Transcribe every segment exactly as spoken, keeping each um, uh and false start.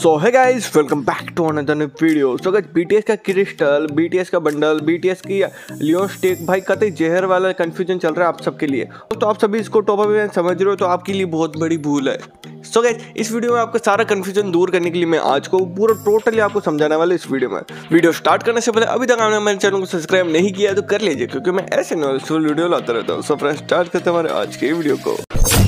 सो है guys, welcome back to another new video. So guys, BTS का crystal, BTS का bundle, BTS की neon stick, भाई कतई जहर वाला कंफ्यूजन चल रहा है आप सबके लिए। तो आप सभी इसको टॉप अप समझ रहे हो तो आपके लिए बहुत बड़ी भूल है। सो गाइस, इस वीडियो में आपका सारा कंफ्यूजन दूर करने के लिए मैं आज को पूरा टोटली आपको समझाने वाला इस वीडियो में। वीडियो स्टार्ट करने से पहले अभी तक आपने मेरे चैनल को सब्सक्राइब नहीं किया तो कर लीजिए, क्योंकि मैं ऐसे नॉलेजफुल वीडियो लाता रहता हूँ। सो फ्रेंड्स, स्टार्ट करते हैं हमारे आज के वीडियो को।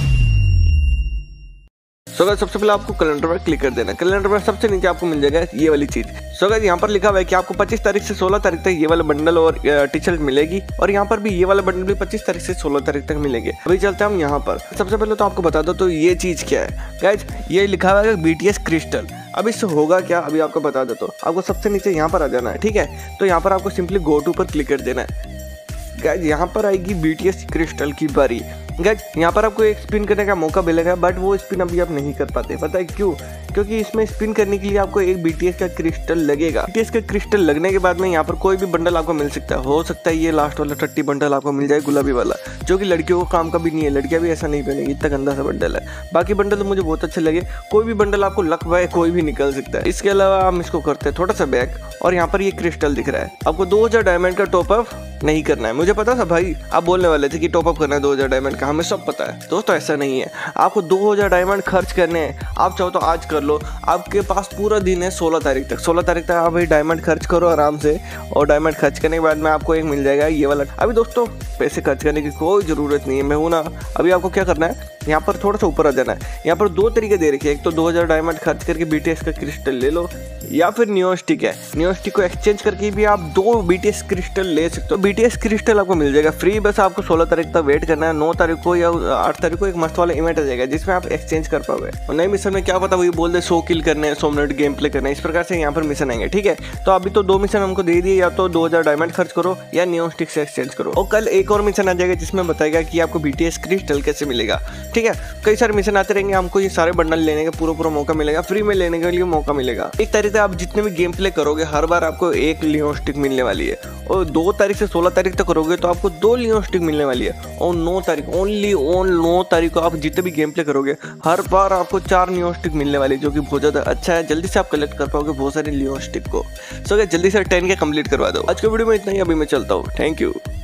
सो गाइस, सबसे पहले आपको कैलेंडर पर क्लिक कर देना। कैलेंडर पर सबसे नीचे आपको मिल जाएगा ये वाली चीज। सो गाइस, यहाँ पर लिखा हुआ है कि आपको पच्चीस तारीख से सोलह तारीख तक ये वाला बंडल और टी शर्ट मिलेगी, और यहाँ पर भी ये वाला बंडल भी पच्चीस तारीख से सोलह तारीख तक मिलेंगे। अभी चलते हैं हम यहाँ पर। सबसे पहले तो आपको बता दो तो ये चीज क्या है। गाइस, ये लिखा हुआ है बीटीएस क्रिस्टल। अब इससे होगा क्या, अभी आपको बता दो। तो आपको सबसे नीचे यहाँ पर आ जाना है, ठीक है। तो यहाँ पर आपको सिंपली गो टू पर क्लिक कर देना है। गाइस, यहाँ पर आएगी बीटीएस क्रिस्टल की बारी। गाइस, यहाँ पर आपको एक स्पिन करने का मौका मिलेगा, बट वो स्पिन अभी आप नहीं कर पाते। पता है क्यों? क्योंकि इसमें स्पिन करने के लिए आपको एक बीटीएस का क्रिस्टल लगेगा। बीटीएस का क्रिस्टल लगने के बाद में यहाँ पर कोई भी बंडल आपको मिल सकता है। हो सकता है ये लास्ट वाला टट्टी बंडल आपको मिल जाए, गुलाबी वाला, जो कि लड़कियों को काम का भी नहीं है। लड़कियां भी ऐसा नहीं पहनेगी, इतना गंदा सा बंडल है। बाकी बंडल तो मुझे बहुत अच्छे लगे। कोई भी बंडल आपको लक पाए, कोई भी निकल सकता है। इसके अलावा हम इसको करते हैं थोड़ा सा बैक, और यहाँ पर ये क्रिस्टल दिख रहा है। आपको दो हजार डायमंड का टॉप अप नहीं करना है। मुझे पता था भाई, आप बोलने वाले थे कि टॉप अप करना है दो हजार डायमंड का, हमें सब पता है दोस्तों। ऐसा नहीं है, आपको दो हजार डायमंड खर्च करने हैं। आप चाहो तो आज कर लो, आपके पास पूरा दिन है सोलह तारीख तक। सोलह तारीख तक आप भाई डायमंड खर्च करो आराम से, और डायमंड खर्च करने के बाद में आपको एक मिल जाएगा ये वाला। अभी दोस्तों पैसे खर्च करने की कोई ज़रूरत नहीं है, मैं हूँ ना। अभी आपको क्या करना है, यहाँ पर थोड़ा सा ऊपर आ जाना है। यहाँ पर दो तरीके दे रखे हैं। एक तो दो हजार डायमंड खर्च करके बीटीएस का क्रिस्टल ले लो, या फिर नियोन स्टिक है। नियोन स्टिक को एक्सचेंज करके भी आप दो बीटीएस क्रिस्टल ले सकते हो। बीटीएस क्रिस्टल आपको मिल जाएगा फ्री। बस आपको सोलह तारीख तक वेट करना है। नौ तारीख को या आठ तारीख को एक मस्त वाला इवेंट आ जाएगा जिसमें आप एक्सचेंज कर पाओगे। और नए मिशन में क्या पता वही बोल दे सौ किल करने हैं, सौ मिनट गेम प्ले करना है। इस प्रकार से यहाँ पर मिशन आएंगे, ठीक है। तो अभी तो दो मिशन हमको दे दिए, या तो दो हजार डायमंड खर्च करो या नियोन स्टिक से एक्सचेंज करो। और कल एक और मिशन आ जाएगा जिसमें बताएगा कि आपको बीटीएस क्रिस्टल कैसे मिलेगा, ठीक है। कई सारे मिशन आते रहेंगे, हमको ये सारे बंडल लेने का पूरा पूरा मौका मिलेगा, फ्री में लेने के लिए मौका मिलेगा। एक तारीख से आप जितने भी गेम प्ले करोगे हर बार आपको एक लियोन स्टिक मिलने वाली है, और दो तारीख से सोलह तारीख तक करोगे तो आपको दो लियोन स्टिक मिलने वाली है। और नौ तारीख ओनली ऑन नौ तारीख को आप जितने भी गेम प्ले करोगे हर बार आपको चार लियोन स्टिक मिलने वाली है, जो कि बहुत ज़्यादा अच्छा है। जल्दी से आप कलेक्ट कर पाओगे बहुत सारे लियोन स्टिक को। सो जल्दी से टेन के कंप्लीट करवा दो। आज के वीडियो में इतना ही, अभी मैं चलता हूँ। Thank you.